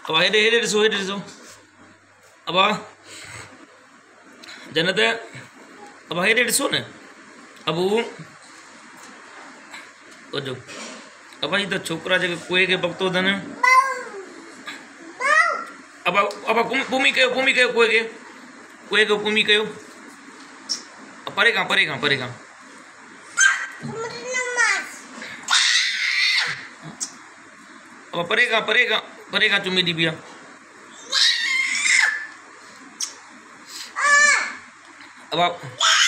अब हेॾे हेॾे ॾिसो, हेॾे ॾिसो। अब जन्नत, अब हेॾे ॾिसो न। अब वजो अब ही तो छोकरा जेके कुए के बकतो अथनि। अब पुमी कयो, पुमी कयो, कुए के पुमी कयो। परे खां परे खां परे खां अब परे खां परे खां परे खां चुमी दी पिया। अब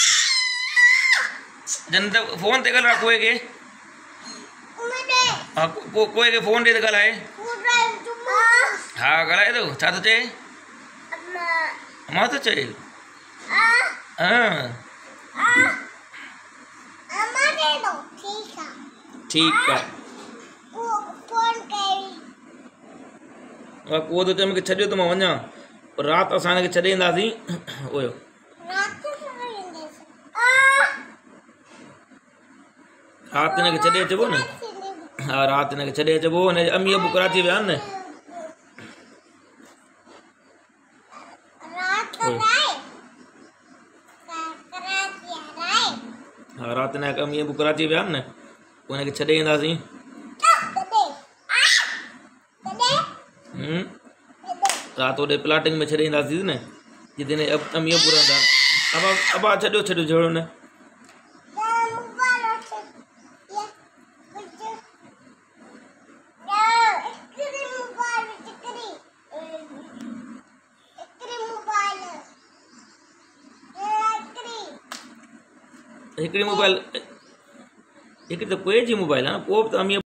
जन्नत फोन ते ॻाल्हाए कुए के। हाँ कोई के फोन दे तो ॻाल्हाए। हाँ ॻाल्हाए थो, छा थो चए? अम्मा थो चए। हाँ ठीकु आहे। को तो चए मूंखे छॾियो त मां वञा, पर राति असां हिनखे छॾे ईंदासीं। ओयो राति हिनखे छॾे अचिबो न। हाँ राति हिनखे छॾे अचिबो। हिनजे अम्मी अबू कराची विया आहिनि न। हाँ राति हिनजा अम्मी अबू कराची विया आहिनि न, पोइ हिनखे छॾे ईंदासीं। राति होॾे प्लाटिंग में छॾे ईंदासीं न, जिते हिन अम्मी अबू रहंदा आहिनि। अब छॾियो छॾियो छॾियो न। हिकिड़ी मोबाइल, हिकिड़ी त कुए जी मोबाइल आहे न, पोइ बि त अम्मी